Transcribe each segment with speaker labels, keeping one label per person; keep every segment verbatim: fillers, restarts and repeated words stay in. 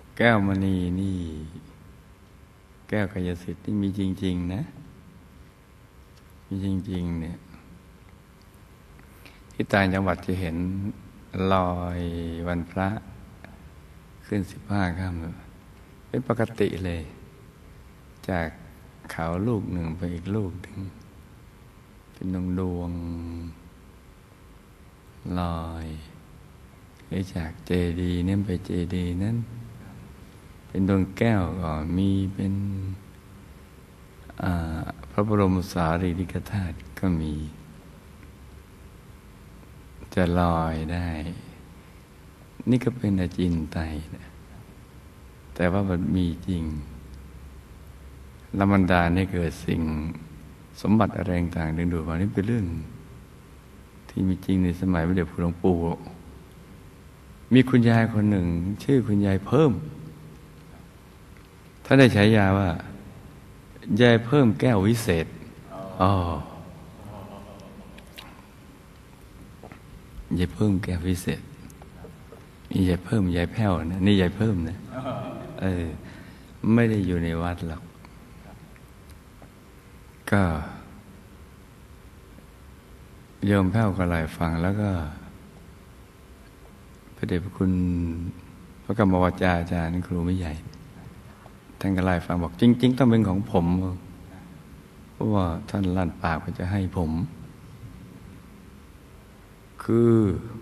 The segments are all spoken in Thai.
Speaker 1: แก้วมณีนี่แก้วกายสิทธิ์นี่มีจริงๆนะมีจริงๆเนี่ยที่ต่างจังหวัดจะเห็นลอยวันพระขึ้นสิบห้าค่ำเป็นปกติเลยจากเขาลูกหนึ่งไปอีกลูกหนึ่งเป็นดวงดวงลอยหรือจากเจดีย์นั้นไปเจดีย์นั้นเป็นดวงแก้วก็มีเป็นพระบรมสารีริกธาตุก็มีจะลอยได้นี่ก็เป็นอจินไตยนะแต่ว่ามันมีจริงละมันดาให้เกิดสิ่งสมบัติอะไรต่างๆดึงดูดมานี่เป็นเรื่องที่มีจริงในสมัยพระเดชพระหลวงปู่มีคุณยายคนหนึ่งชื่อคุณยายเพิ่มท่านได้ฉายาว่ายายเพิ่มแก้ววิเศษอ๋อยายเพิ่มแก้ววิเศษมียายเพิ่มยายแพ้วนะนี่ยายเพิ่มนะเออไม่ได้อยู่ในวัดหรอกก็โยมแพ้วก็ไล่ฟังแล้วก็พระเดชพระคุณพระกรรมวาจาอาจารย์ครูไม่ใหญ่ท่านก็ไล่ฟังบอกจริงๆต้องเป็นของผมเพราะว่าท่านลั่นปากว่าจะให้ผมคือ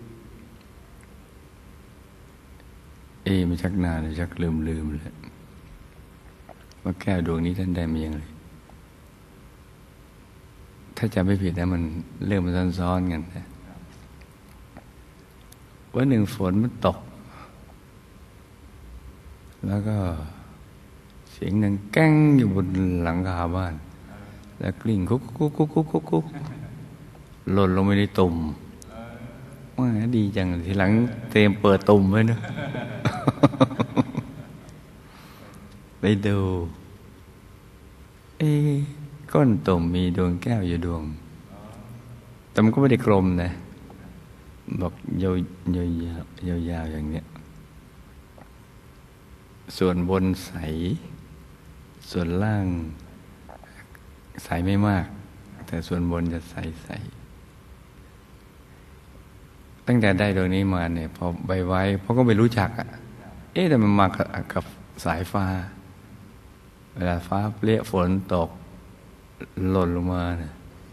Speaker 1: เอมันชักนานชักลืมลืมเลยว่าแก้วดวงนี้ท่านได้มาอย่างไรถ้าจำไม่ผิดนะมันเรื่องมันซ้อนๆกันนะวันหนึ่งฝนมันตกแล้วก็เสียงดังแก้งอยู่บนหลังคาบ้านแล้วกลิ้งคุกคุกคุกคุกคุกคุกหล่นลงไปในตุ่มว่าดีจังทีหลังเตรียมเปิดตุ่มไว้นะ ไปดูเอ๊ะก้นตุ่มมีดวงแก้วอยู่ดวงแต่มันก็ไม่ได้กลมนะบอกยาวยาวยาวยาวอย่างเนี้ยส่วนบนใสส่วนล่างใสไม่มากแต่ส่วนบนจะใสใสตั้งแต่ได้ดวงนี้มาเนี่ยพอใบไว้เพราะก็ไม่รู้จักอ่ะเอ๊ะแต่มันมากับสายฟ้าเวลาฟ้าเปรี้ยฝนตกหล่นลงมาเนี่ย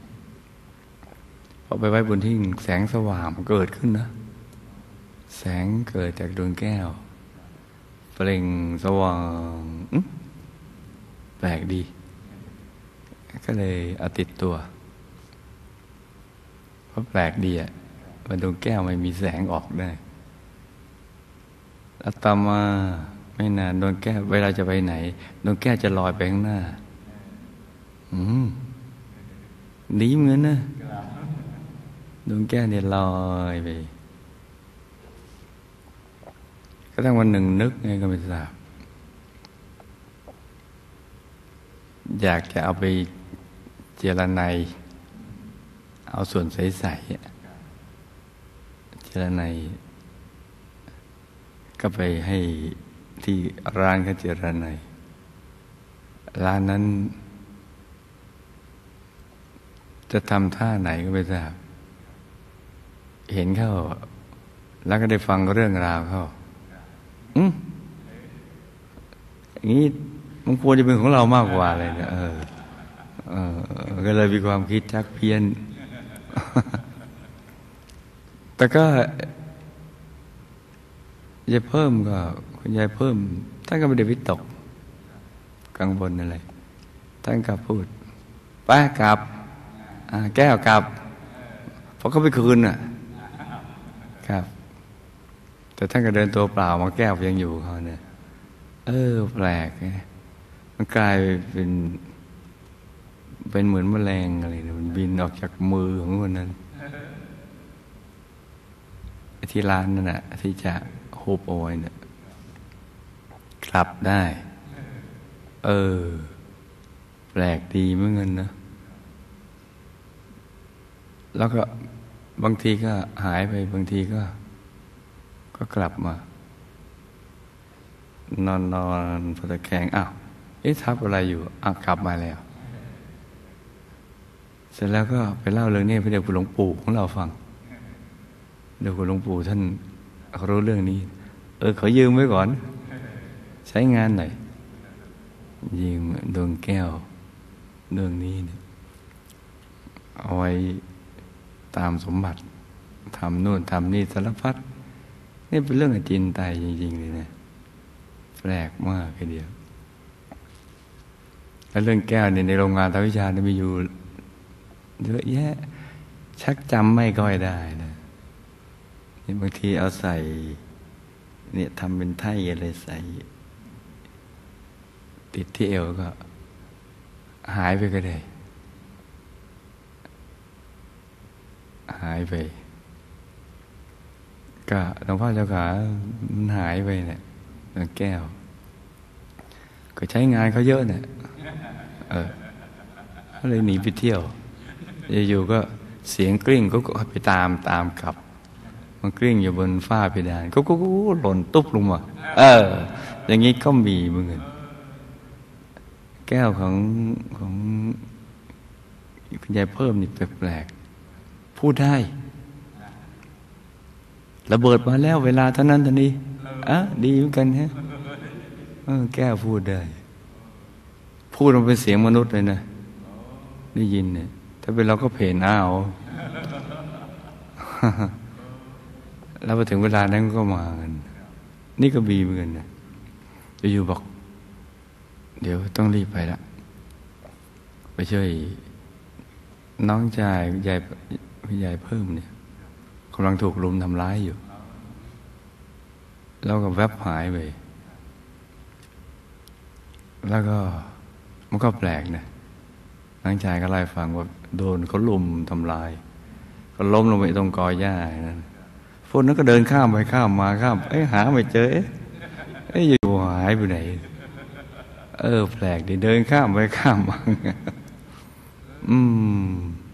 Speaker 1: พอไปไว้บนที่แสงสว่างมันเกิดขึ้นนะแสงเกิดจากดวงแก้วเปล่งสว่างแปลกดีก็เลยเอาติดตัวเพราะแปลกดีอ่ะมันดวงแก้วไม่มีแสงออกได้แล้วต่อมาไม่นานดวงแก้วเวลาจะไปไหนดวงแก้วจะลอยไปข้างหน้าอืมดีเหมือนนะดวงแก้วเนี่ยลอยไปกระทั่งวันหนึ่งนึกไงก็ไม่ทราบอยากจะเอาไปเจรไนเอาส่วนใสๆเจรไนก็ไปให้ที่ร้านเขาเจรไนร้านนั้นจะทำท่าไหนก็ไม่ทราบเห็นเขาแล้วก็ได้ฟังเรื่องราวเขาอืมอย่างนี้มันควรจะเป็นของเรามากกว่าเลยเนี่ยเออเออก็เลยมีความคิดชักเพี้ยน แต่ก็ยายเพิ่มก็คุณยายเพิ่มท่านก็ไม่ได้วิตกกังวลอะไรท่านก็พูดไปกลับแก้วกลับเพราะเขาไปคืนน่ะครับแต่ท่านก็เดินตัวเปล่ามาแก้วยังอยู่เขาเนี่ยเออแปลกไงมันกลายเป็นเป็นเหมือนแมลงอะไรเนี่ยมันบินออกจากมือของคนนั้นที่ร้านนั่นแหละที่จะหุบเอาไว้เนี่ยกลับได้เออแปลกดีเหมือนกันนะแล้วก็บางทีก็หายไปบางทีก็ก็กลับมานอนนอนพอตะแคงอ้าวเอ๊ะทับอะไรอยู่อ้าวกลับมาแล้วเสร็จแล้วก็ไปเล่าเรื่องนี้ไปเดี๋ยวคุณหลวงปู่ของเราฟังเดี๋ยวคุณหลวงปู่ท่านเขารู้เรื่องนี้เออเขายืมไว้ก่อนใช้งานหน่อยยืมดวงแก้วเรื่องนี้เนี่ยเอาไว้ตามสมบัติทำนู่นทำนี่สารพัดนี่เป็นเรื่องอจินไตยจริงๆเลยนะแปลกมากทีเดียวแล้วเรื่องแก้วเนี่ยในโรงงานทางวิชาเนี่ยมีอยู่เยอะแยะชักจำไม่ค่อยได้นะนี่บางทีเอาใส่เนี่ยทำเป็นไถ่อะไรใส่ติดที่เอวก็หายไปก็ได้หายไปก็หลวงพ่อเจ้าขามันหายไปเนี่ยแก้วก็ใช้งานเขาเยอะเนี่ยเออก็เลยหนีไปเที่ยวอยู่ๆก็เสียงกลิ้งก็ไปตามตามกลับมันกลิ้งอยู่บนฝ้าเพดานก็ก็หล่นตุ๊บลงมาเอออย่างนี้ก็มีเหมือนกันแก้วของของคุณยายเพิ่มนี่แปลกๆพูดได้ระเบิดมาแล้วเวลาเท่านั้นเท่านี้อ่ะดีเหมือนกันฮะเออแก้วพูดได้พูดมันเป็นเสียงมนุษย์เลยนะได้ยินเนี่ยถ้าเป็นเราก็เพ่นอ้าวแล้วพอถึงเวลานั้นก็มากันนี่ก็บีเหมือนกันนะอยู่ๆบอกเดี๋ยวต้องรีบไปละไปช่วยน้องชายยายพี่ยายเพิ่มเนี่ยกำลังถูกรุมทำร้ายอยู่แล้วก็แวบหายไปแล้วก็มันก็แปลกนะน้องชายก็ไล่ฟังว่าโดนเขาลุมทำลายก็ล้มลงไปตรงกอหญ้านั่นพวกนั้นก็เดินข้ามไปข้ามมาข้ามเอ้ยหาไม่เจอเอ๊ะเอ้ยอยู่หายไปไหนเออแปลกดิเดินข้ามไปข้ามมาอืม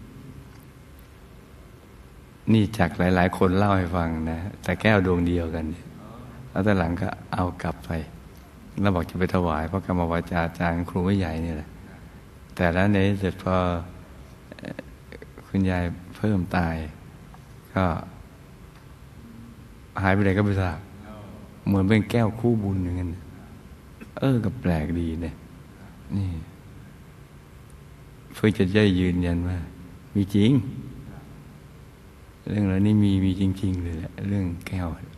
Speaker 1: นี่จากหลายๆคนเล่าให้ฟังนะแต่แก้วดวงเดียวกันแล้วตอนหลังก็เอากลับไปแล้วบอกจะไปถวายพระกรรมวาจาจารย์ครูไม่ใหญ่นี่แหละแต่แล้วในเสร็จพอคุณยายเพิ่มตายก็หายไปไหนก็ไม่ทราบเหมือนเป็นแก้วคู่บุญอย่างนั้นเออก็แปลกดีเนี่ยนี่เพื่อจะได้ยืนยันว่ามีจริงเรื่องเหล่านี้มีมีจริงๆเลยแหละเรื่องแก้ว